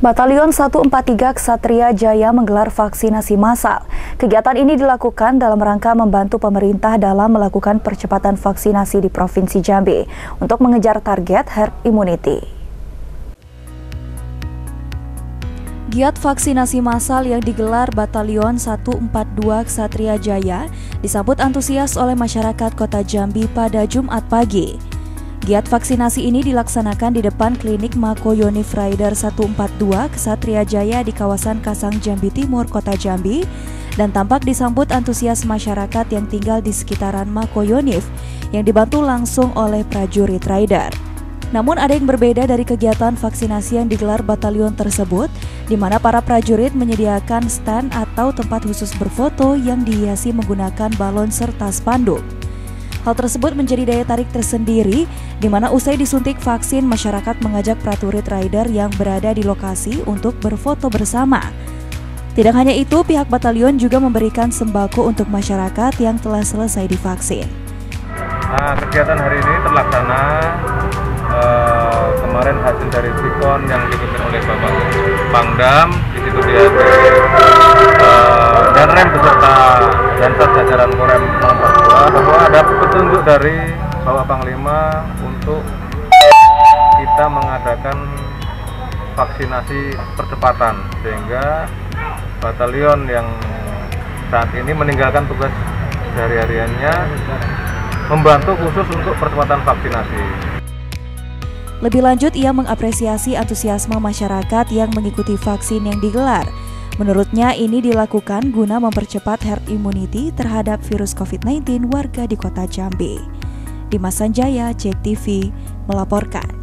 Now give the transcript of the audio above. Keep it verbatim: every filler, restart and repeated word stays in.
Batalion seratus empat puluh tiga Ksatria Jaya menggelar vaksinasi massal. Kegiatan ini dilakukan dalam rangka membantu pemerintah dalam melakukan percepatan vaksinasi di Provinsi Jambi untuk mengejar target herd immunity. Giat vaksinasi massal yang digelar Batalion seratus empat puluh dua Ksatria Jaya disambut antusias oleh masyarakat Kota Jambi pada Jumat pagi. Giat vaksinasi ini dilaksanakan di depan klinik Makoyonif Rider seratus empat puluh dua Ksatria Jaya di kawasan Kasang Jambi Timur, Kota Jambi, dan tampak disambut antusias masyarakat yang tinggal di sekitaran Makoyonif yang dibantu langsung oleh prajurit Rider. Namun ada yang berbeda dari kegiatan vaksinasi yang digelar batalion tersebut, di mana para prajurit menyediakan stand atau tempat khusus berfoto yang dihiasi menggunakan balon serta spanduk. Hal tersebut menjadi daya tarik tersendiri, di mana usai disuntik vaksin, masyarakat mengajak prajurit Rider yang berada di lokasi untuk berfoto bersama. Tidak hanya itu, pihak batalion juga memberikan sembako untuk masyarakat yang telah selesai divaksin. Nah, kegiatan hari ini terlaksana uh, kemarin hasil dari Sikon yang dipimpin oleh Bapak Pangdam, di situ dia uh, dan rem beserta dan jajaran Korem empat puluh dua bahwa ada petunjuk dari Bapak Panglima untuk kita mengadakan vaksinasi percepatan, sehingga batalion yang saat ini meninggalkan tugas sehari-hariannya membantu khusus untuk percepatan vaksinasi. Lebih lanjut, ia mengapresiasi antusiasme masyarakat yang mengikuti vaksin yang digelar. Menurutnya, ini dilakukan guna mempercepat herd immunity terhadap virus COVID sembilan belas warga di Kota Jambi. Dimas Sanjaya, Jek T V, melaporkan.